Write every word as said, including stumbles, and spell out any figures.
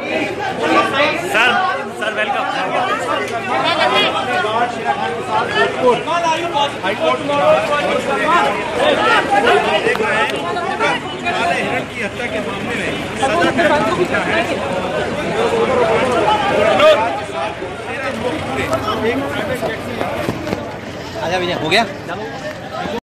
Sir sir welcome. देख रहे हैं काले हिरण की हत्या के मामले में सजा है। आजा भैया, हो गया।